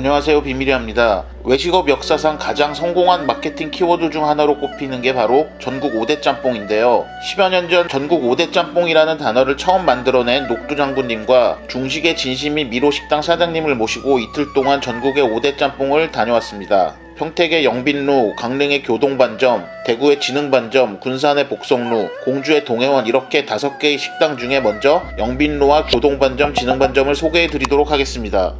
안녕하세요, 비밀이합니다. 외식업 역사상 가장 성공한 마케팅 키워드 중 하나로 꼽히는 게 바로 전국 5대 짬뽕인데요. 10여 년 전 전국 5대 짬뽕이라는 단어를 처음 만들어낸 녹두장군님과 중식의 진심인 미로식당 사장님을 모시고 이틀 동안 전국의 5대 짬뽕을 다녀왔습니다. 평택의 영빈루, 강릉의 교동반점, 대구의 진흥반점, 군산의 복성루, 공주의 동해원 이렇게 5개의 식당 중에 먼저 영빈루와 교동반점, 진흥반점을 소개해 드리도록 하겠습니다.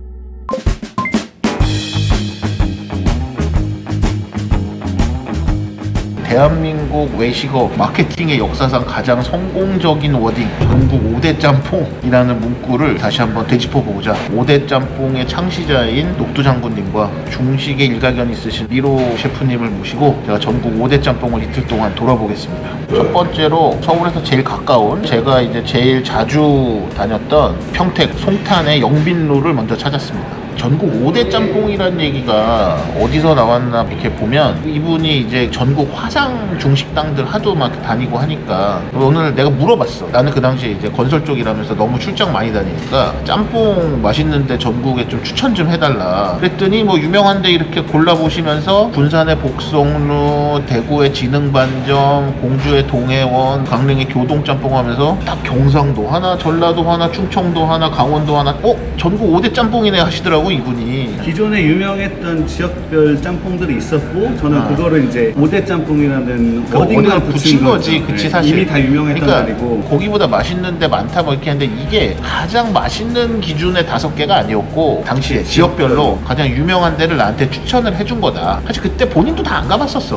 대한민국 외식업 마케팅의 역사상 가장 성공적인 워딩 전국 5대 짬뽕이라는 문구를 다시 한번 되짚어보고자 5대 짬뽕의 창시자인 녹두장군님과 중식의 일가견 있으신 미로 셰프님을 모시고 제가 전국 5대 짬뽕을 이틀 동안 돌아보겠습니다. 첫 번째로 서울에서 제일 가까운 제가 이제 제일 자주 다녔던 평택 송탄의 영빈루를 먼저 찾았습니다. 전국 5대 짬뽕이라는 얘기가 어디서 나왔나 이렇게 보면 이분이 이제 전국 화상 중식당들 하도 막 다니고 하니까 오늘 내가 물어봤어. 나는 그 당시에 이제 건설 쪽이라면서 너무 출장 많이 다니니까 짬뽕 맛있는데 전국에 좀 추천 좀 해달라. 그랬더니 뭐 유명한데 이렇게 골라보시면서 군산의 복성루, 대구의 진흥반점, 공주의 동해원, 강릉의 교동짬뽕 하면서 딱 경상도 하나, 전라도 하나, 충청도 하나, 강원도 하나 전국 5대 짬뽕이네 하시더라고. 이분이 기존에 유명했던 지역별 짬뽕들이 있었고 저는 그거를 이제 5대 짬뽕이라는 워딩을 붙인 거지. 그치. 사실 이미 다 유명했던 날이고 거기보다 맛있는 데 많다 뭐 이렇게 했는데 이게 가장 맛있는 기준의 5개가 아니었고 당시에 지역별로 가장 유명한 데를 나한테 추천을 해준 거다. 사실 그때 본인도 다 안 가봤었어.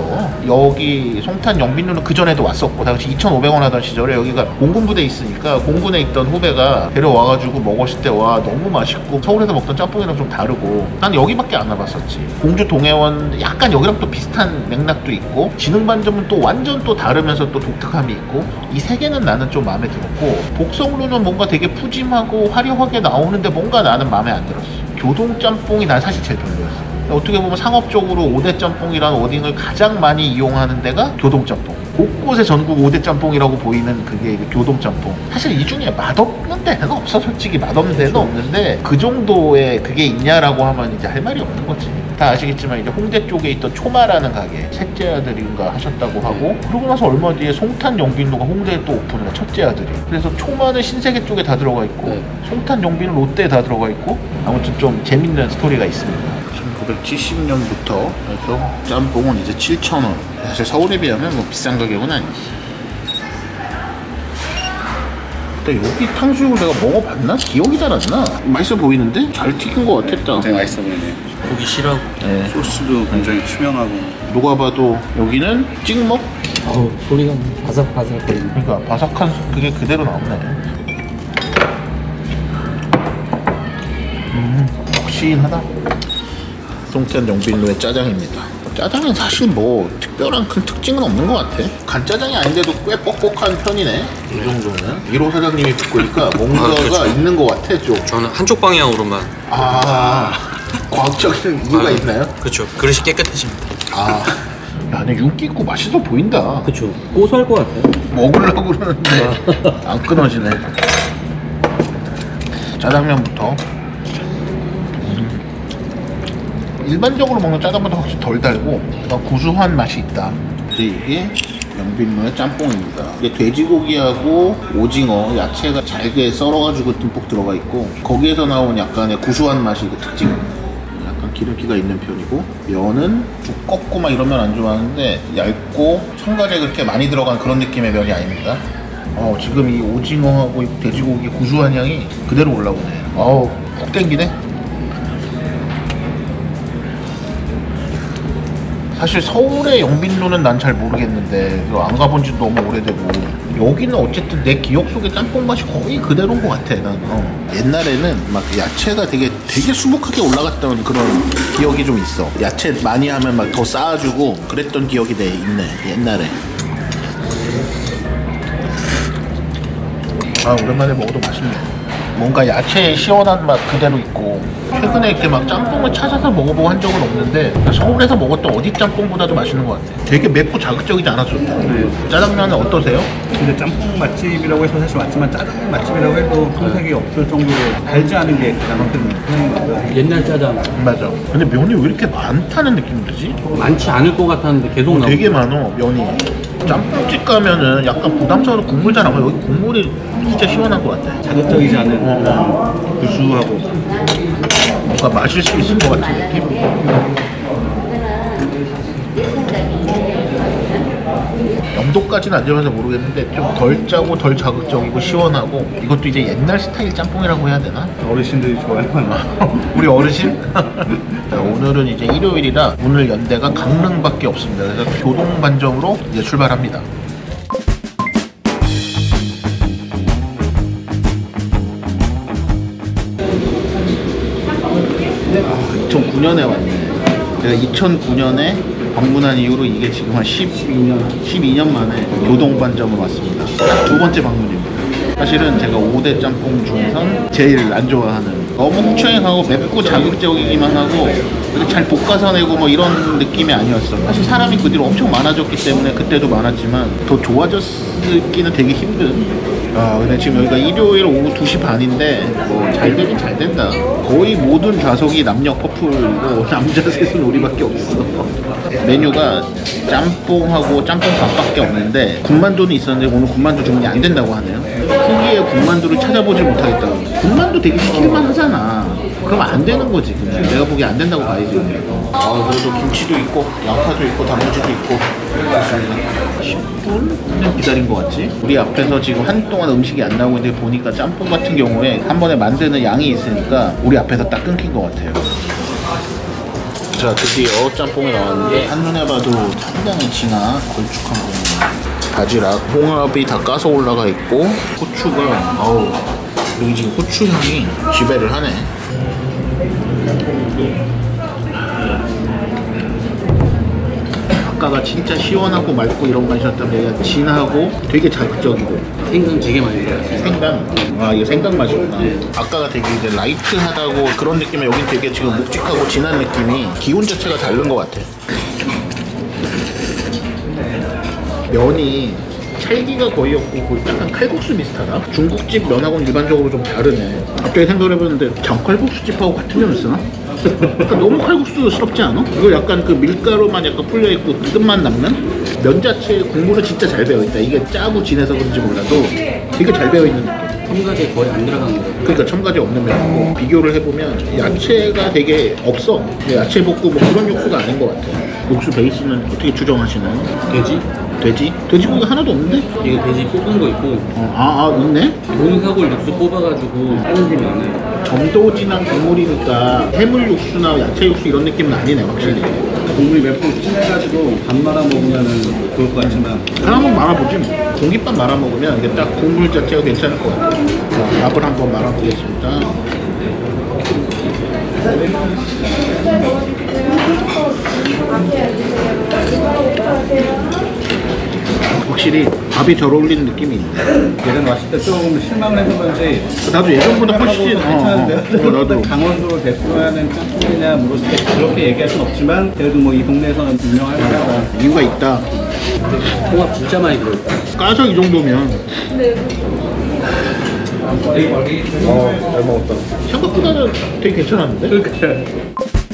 여기 송탄 영빈루는 그전에도 왔었고 당시 2,500원 하던 시절에 여기가 공군부대에 있으니까 공군에 있던 후배가 데려와가지고 먹었을 때 와 너무 맛있고 서울에서 먹던 짬뽕이랑 좀 다르고 난 여기밖에 안 와봤었지. 공주 동해원 약간 여기랑 또 비슷한 맥락도 있고 진흥반점은 또 완전 또 다르면서 또 독특함이 있고 이 3개는 나는 좀 마음에 들었고 복성루는 뭔가 되게 푸짐하고 화려하게 나오는데 뭔가 나는 마음에 안 들었어. 교동짬뽕이 난 사실 제일 별로였어. 어떻게 보면 상업적으로 5대 짬뽕이라는 워딩을 가장 많이 이용하는 데가 교동짬뽕. 곳곳에 전국 5대 짬뽕이라고 보이는 그게 교동짬뽕. 사실 이 중에 맛없는 데는 없어. 솔직히 맛없는 데는 없는데 그 정도의 그게 있냐라고 하면 이제 할 말이 없는 거지. 다 아시겠지만 이제 홍대 쪽에 있던 초마라는 가게 셋째 아들인가 하셨다고 하고 그러고 나서 얼마 뒤에 송탄 영빈루가 홍대에 또 오픈을 해. 첫째 아들이. 그래서 초마는 신세계 쪽에 다 들어가 있고 송탄 영빈은 롯데에 다 들어가 있고 아무튼 좀 재밌는 스토리가 있습니다. 1970년부터 해서 짬뽕은 이제 7,000원. 사실 서울에 비하면 뭐 비싼 가격은 아니지. 근데 여기 탕수육을 내가 먹어봤나? 기억이 잘 안 나. 맛있어 보이는데? 잘 튀긴 것 같았다. 되게 맛있어 보이네. 고기 실하고 네. 소스도 굉장히 투명하고 누가 봐도 여기는 찍먹? 소리가 바삭바삭거리네. 그러니까 바삭한 그게 그대로 나오네. 푹신하다. 송탄 영빈루의 짜장입니다. 짜장은 사실 뭐 특별한 큰 특징은 없는 것 같아. 간짜장이 아닌데도 꽤 뻑뻑한 편이네. 이 정도는. 미로 사장님이 붓고니까 뭔가가 그렇죠. 있는 것 같아 좀. 저는 한쪽 방향으로만. 과학적인 이유가 있나요? 그렇죠. 그릇이 깨끗해집니다. 야, 근데 윤기 있고 맛있어 보인다. 그렇죠. 고소할 것 같아요. 먹으려고 그러는데 안 끊어지네. 짜장면부터. 일반적으로 먹는 짜장보다 확실히 덜 달고 고소한 맛이 있다. 이게 영빈루의 짬뽕입니다. 이게 돼지고기하고 오징어, 야채가 잘게 썰어가지고 듬뿍 들어가 있고 거기에서 나온 약간의 구수한 맛이 그 특징. 약간 기름기가 있는 편이고 면은 두껍고 막 이런 면 안 좋아하는데 얇고 첨가제 그렇게 많이 들어간 그런 느낌의 면이 아닙니다. 지금 이 오징어하고 이 돼지고기 구수한 향이 그대로 올라오네. 푹 땡기네. 사실 서울의 영빈루는 난 잘 모르겠는데 안 가본 지도 너무 오래되고 여기는 어쨌든 내 기억 속의 짬뽕 맛이 거의 그대로인 것 같아. 난 옛날에는 막 야채가 되게 수북하게 올라갔던 그런 기억이 좀 있어. 야채 많이 하면 막 더 쌓아주고 그랬던 기억이 있네 옛날에. 오랜만에 먹어도 맛있네. 뭔가 야채의 시원한 맛 그대로 있고 최근에 이렇게 막 짬뽕을 찾아서 먹어보고 한 적은 없는데 서울에서 먹었던 어디 짬뽕보다도 맛있는 것 같아. 되게 맵고 자극적이지 않아서 좋다. 짜장면은 어떠세요? 근데 짬뽕 맛집이라고 해서 사실 왔지만 짜장면 맛집이라고 해도 손색이 없을 정도로 달지 않은 게 가장 큰 편인 것 같아요. 옛날 짜장 맞아. 근데 면이 왜 이렇게 많다는 느낌이 들지? 많지 않을 것 같았는데 계속 나오고. 되게 많어 면이. 짬뽕집 가면은 약간 부담스러워서 국물 잘 안 나와. 여기 국물이 진짜 시원한 것 같아. 자극적이지 않은 구수하고 뭔가 마실 수 있을 것 같은 느낌? 영도까지는 안 되면서 모르겠는데 좀 덜 짜고 덜 자극적이고 시원하고 이것도 이제 옛날 스타일 짬뽕이라고 해야 되나? 어르신들이 좋아하는 우리 어르신? 자, 오늘은 이제 일요일이라 오늘 연대가 강릉밖에 없습니다. 그래서 교동반점으로 이제 출발합니다. 2009년에 왔네. 제가 2009년에 방문한 이후로 이게 지금 한 12년 만에 교동반점을 왔습니다. 딱 두 번째 방문입니다. 사실은 제가 5대 짬뽕 중에선 제일 안 좋아하는, 너무 후추행하고 맵고 자극적이기만 하고 잘 볶아서 내고 뭐 이런 느낌이 아니었어. 사실 사람이 그 뒤로 엄청 많아졌기 때문에 그때도 많았지만 더 좋아졌기는 되게 힘든. 근데 지금 여기가 일요일 오후 2시 반인데 뭐 잘 되긴 잘 된다. 거의 모든 좌석이 남녀 커플이고 남자 셋은 우리밖에 없어. 메뉴가 짬뽕하고 짬뽕밥밖에 없는데 군만두는 있었는데 오늘 군만두 주문이 안 된다고 하네요. 후기에 군만두를 찾아보질 못하겠다고. 군만두 되게 시킬만 하잖아. 그럼 안 되는 거지. 그냥 내가 보기에 안 된다고 봐야지. 그래도 김치도 있고 양파도 있고 단무지도 있고 좋습니다. 10분 기다린 것 같지? 우리 앞에서 지금 한동안 음식이 안 나오고 있는데 보니까 짬뽕 같은 경우에 한 번에 만드는 양이 있으니까 우리 앞에서 딱 끊긴 것 같아요. 자, 드디어 짬뽕이 나왔는데 한눈에 봐도 상당히 진한 걸쭉한 부분, 바지락, 홍합이 다 까서 올라가 있고 후추가 여기 지금 후추 향이 지배를 하네. 아까가 진짜 시원하고 맑고 이런 맛이었다면 얘가 진하고 되게 자극적이고. 생강 되게 많이 들어갔어요. 생강? 이거 생강 맛이구나. 아까가 되게 이제 라이트하다고 그런 느낌에 여긴 되게 지금 묵직하고 진한 느낌이, 기운 자체가 다른 것 같아. 면이 찰기가 거의 없고 약간 칼국수 비슷하다? 중국집 면하고는 일반적으로 좀 다르네. 갑자기 생각을 해봤는데 장칼국수집하고 같은 면을 쓰나? 그러니까 너무 칼국수스럽지 않아? 이거 약간 그 밀가루만 약간 풀려있고 끝만 남는? 면 자체에 국물은 진짜 잘 배어있다. 이게 짜고 진해서 그런지 몰라도 되게 잘 배어있는 느낌. 첨가제 거의 안 들어간 거예요. 그러니까 첨가제 없는 면이고, 비교를 해보면 야채가 되게 없어. 야채 볶고 뭐 그런 육수가 아닌 것 같아. 육수 베이스는 어떻게 추정하시나요? 돼지? 돼지고기가 하나도 없는데? 이거 돼지 뽑은 거 있고 있네? 용사골 육수 뽑아가지고 하는 셈이 안 해요. 점도 진한 국물이니까 해물 육수나 야채 육수 이런 느낌은 아니네, 확실히. 국물이 몇 번 진해가지고 밥 말아 먹으면 좋을 것 같지만 한번 말아보지 뭐. 공깃밥 말아 먹으면 이게 딱 국물 자체가 괜찮을 것 같아. 자, 밥을 한번 말아보겠습니다. 확실히 밥이 잘 어울리는 느낌이 있네. 예전 왔을 때 조금 실망을 해서 그런지 나도 예전보다 훨씬 괜찮은데요? 나도 강원도를 대표하는 짬뽕이냐 물었을 때 그렇게 얘기할 순 없지만 그래도 뭐 이 동네에서는 유명할 거다. 이유가 있다. 홍합 진짜 많이 들어있다. 까서 이 정도면. 잘 먹었다. 생각보다는 되게 괜찮았는데? 그러니까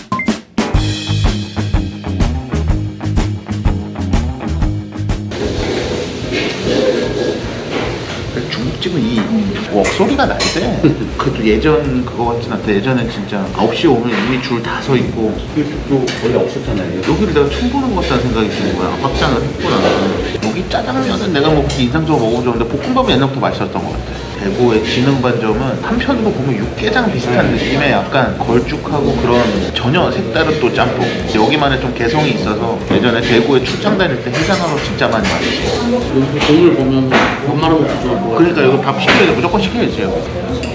중국집은 이 웍소리가 나야 돼. 그래도 예전 그거 같진 않다. 예전엔 진짜 9시에 오면 이미 줄 다 서 있고 또 원래 없었잖아요. 여기를 내가 처음 보는 것 같다는 생각이 드는 거야. 확장을 했구나. 여기 짜장면은 내가 먹기 인상적으로 먹어줬는데 볶음밥은 옛날부터 맛있었던 것 같아. 대구의 진흥반점은 한편으로 보면 육개장 비슷한 느낌의 약간 걸쭉하고 그런 전혀 색다른 또 짬뽕. 여기만의 좀 개성이 있어서 예전에 대구에 출장 다닐 때 해장하러 진짜 많이 왔었어. 여기 돈을 보면 밥 말아 먹기 좋아. 그러니까 여기 밥 시켜야 돼. 무조건 시켜야지. 여기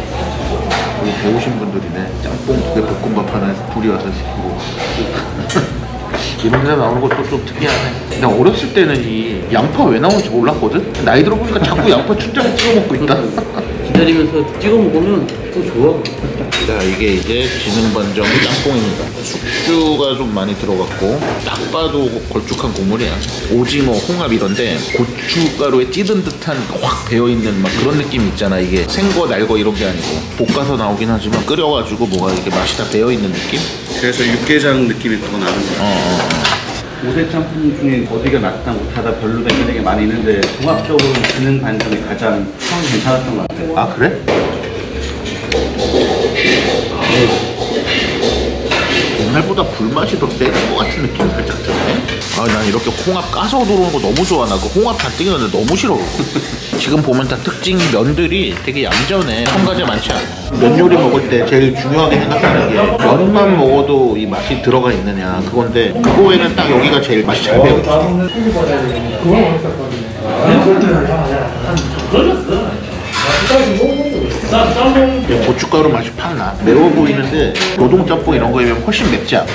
배우신 분들이네. 짬뽕 두 개 볶음밥 하나 둘이 와서 시키고. 이런 데 나오는 것도 좀 특이하네. 나 어렸을 때는 이 양파 왜 나오는지 몰랐거든? 나이 들어보니까 자꾸 양파 춘장에 찍어 먹고 있다. 기다리면서 찍어 먹으면 또 좋아. 자, 이게 이제 지능반점의 짬뽕입니다. 숙주가 좀 많이 들어갔고 딱 봐도 걸쭉한 국물이야. 오징어, 홍합 이런데 고춧가루에 찌든 듯한 확 배어있는 막 그런 느낌이 있잖아. 이게 생거, 날거 이런 게 아니고 볶아서 나오긴 하지만 끓여가지고 뭐가 이렇게 맛이 다 배어있는 느낌? 그래서 육개장 느낌이 더 나는 거야. 5대 짬뽕 중에 어디가 낫다 못하다 별로다 이런 얘기 많이 있는데 종합적으로 지능 반점이 가장 평이 괜찮았던 것 같아요. 아, 그래? 옛날보다 불맛이 더 세는 것 같은 느낌이 살짝 드네. 아, 난 이렇게 홍합 까서 들어오는 거 너무 좋아. 나 그 홍합 잔뜩 있는데 너무 싫어. 지금 보면 다 특징이 면들이 되게 얌전해. 첨가제 많지 않아. 면 요리 먹을 때 제일 중요하게 생각하는 게 면만 먹어도 이 맛이 들어가 있느냐 그건데, 그거에는 딱 여기가 제일 맛이 잘 배어있어. 고춧가루 맛이 팍 나. 매워 보이는데 노동짬뽕 이런 거에 비하면 훨씬 맵지 않아.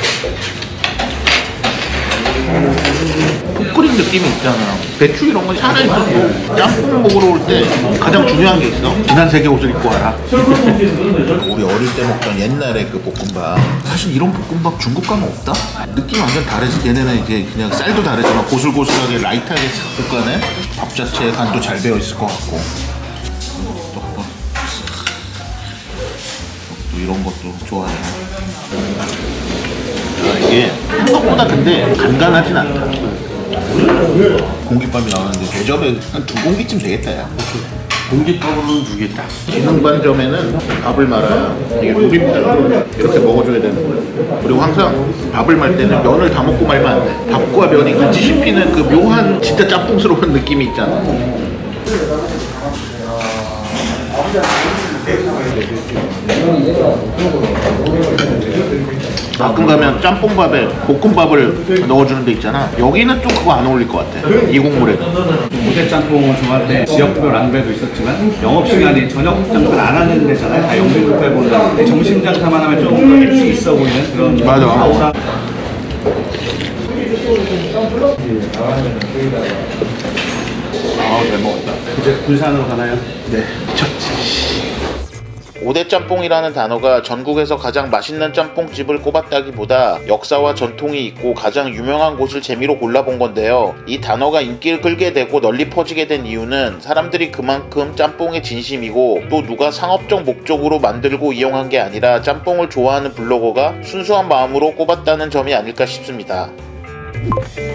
푹 끓인 느낌이 있잖아. 배추 이런 건 살아있었고, 짬뽕 먹으러 올 때 가장 중요한 게 있어. 진한 색의 옷을 입고 와라. 우리 어릴 때 먹던 옛날에 그 볶음밥, 사실 이런 볶음밥 중국 가면 없다? 느낌이 완전 다르지. 걔네는 이제 그냥 쌀도 다르지만 고슬고슬하게 라이트하게 싹 볶아내. 밥 자체에 간도 잘 배어 있을 것 같고, 또 이런 것도 좋아해. 이게 생각보다 근데 간간하진 않다. 공깃밥이 나오는데 대접에 한 2공기쯤 되겠다. 야. 공깃밥으로는 2개 딱. 지능반점에는 밥을 말아야 이게 룰입니다. 이렇게 먹어줘야 되는 거예요. 그리고 항상 밥을 말 때는 면을 다 먹고 말면 안 돼. 밥과 면이 같이 씹히는 그 묘한 진짜 짬뽕스러운 느낌이 있잖아. 가끔 가면 짬뽕밥에 볶음밥을 넣어주는 데 있잖아. 여기는 좀 그거 안 어울릴 것 같아. 이 국물에는. 5대 짬뽕을 좋아할 때 지역별 안배도 있었지만 영업시간이 저녁 장사를 안 하는 데잖아요. 다 영빈 빼고는 점심 장사만 하면 조금 더 일찍 있어 보이는 그런. 맞아. 아우라. 잘 먹었다. 이제 군산으로 가나요? 네, 미쳤지. 5대 짬뽕이라는 단어가 전국에서 가장 맛있는 짬뽕집을 꼽았다기보다 역사와 전통이 있고 가장 유명한 곳을 재미로 골라본 건데요. 이 단어가 인기를 끌게 되고 널리 퍼지게 된 이유는 사람들이 그만큼 짬뽕에 진심이고, 또 누가 상업적 목적으로 만들고 이용한 게 아니라 짬뽕을 좋아하는 블로거가 순수한 마음으로 꼽았다는 점이 아닐까 싶습니다.